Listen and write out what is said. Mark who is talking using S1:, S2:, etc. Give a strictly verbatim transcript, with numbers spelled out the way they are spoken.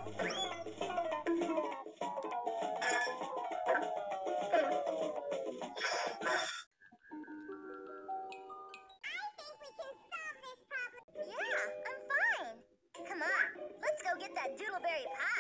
S1: Yeah, I'm fine. Come on, let's go get that doodleberry pie.